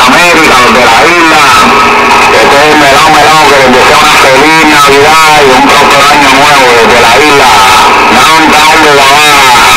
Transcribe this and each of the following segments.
América, los de la isla. Este es el melao que les desea una feliz Navidad y un próspero año nuevo desde la isla Downtown de La Habana.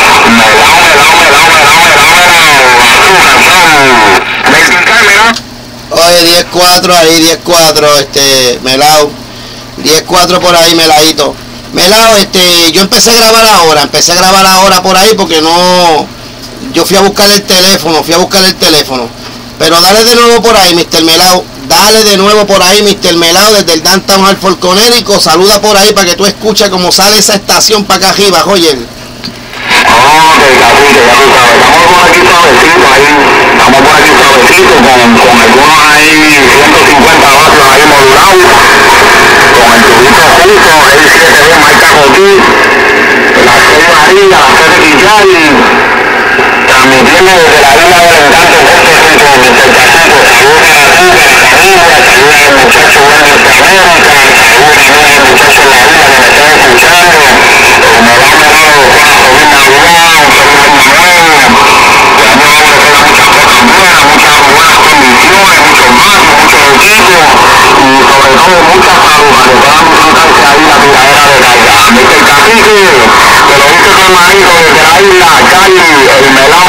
Oye, 10-4 ahí, 10-4, melao. 10-4 por ahí, meladito. Melao, yo empecé a grabar ahora por ahí porque no... Yo fui a buscar el teléfono. Pero dale de nuevo por ahí, Mr. Melao. Dale de nuevo por ahí, Mr. Melao, desde el Downtown Hartford, Connecticut. Saluda por ahí para que tú escuches cómo sale esa estación para acá arriba, Roger. Ok, cacique, ya tú sabes. Estamos por aquí suavecito ahí. Estamos por aquí suavecito con algunos ahí 150 vatios ahí modulados. Con el tubito justo, el 7B marca Jotí. Las 6 María, las 3 de Quillay. Transmitiendo desde la isla del encanto, Puerto Rico, Mr. Cacique. Saludos para ti, para la familia, saludos al muchacho bueno de América, saludos también al muchacho en la isla que me está escuchando. Me va a meter feliz Navidad, un feliz año nuevo. Esperamos que tenga muchas cosas buenas, muchas buenas condiciones, muchos baños, muchos equipos y sobre todo mucha salud para que puedan disfrutarse ahí la tiradera de Caiga. Mr. Cacique, te lo dice tu hermanito desde la isla, Cali, el melao.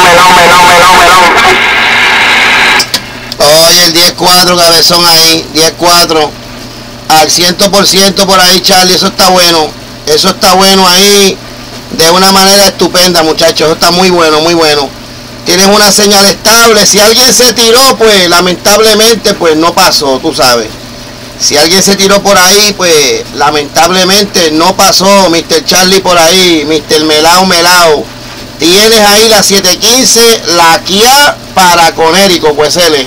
Oye, el 10-4, cabezón ahí, 10-4. Al 100% por ahí, Charlie, eso está bueno. Eso está bueno ahí de una manera estupenda, muchachos. Eso está muy bueno, muy bueno. Tienes una señal estable. Si alguien se tiró, pues lamentablemente, pues no pasó, tú sabes. Si alguien se tiró por ahí, pues lamentablemente no pasó, Mr. Charlie por ahí, Mr. Melao. Tienes ahí la 715, la Kia para Connecticut, pues él.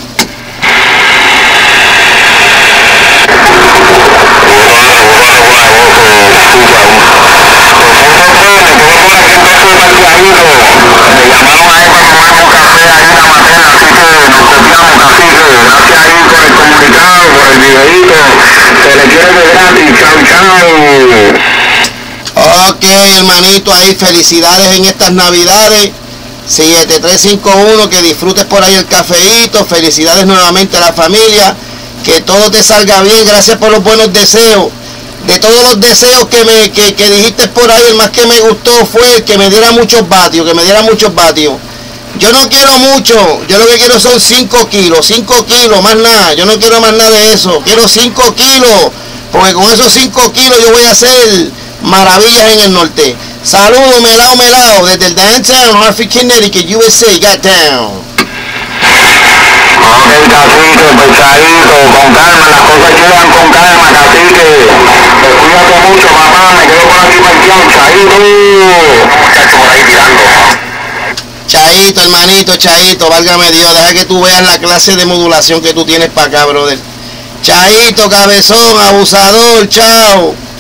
Ok, hermanito, ahí felicidades en estas navidades. 7351, que disfrutes por ahí el cafeíto. Felicidades nuevamente a la familia, que todo te salga bien. Gracias por los buenos deseos. De todos los deseos que dijiste por ahí, el más que me gustó fue el que me diera muchos vatios, Yo no quiero mucho, yo lo que quiero son 5 kilos, más nada. Yo no quiero más nada de eso, quiero 5 kilos, porque con esos 5 kilos yo voy a hacer maravillas en el norte. Saludos, melao, desde el Downtown Hartford, Connecticut, USA, got down. Ok, cacique, pesadito, con calma, las cosas llegan con calma, cacique. Cuídate mucho, papá, me quedo por aquí parqueado, chaito. Muchacho por ahí tirando. Chaito, hermanito, chaito, válgame Dios, deja que tú veas la clase de modulación que tú tienes para acá, brother. Chaito, cabezón, abusador, chao.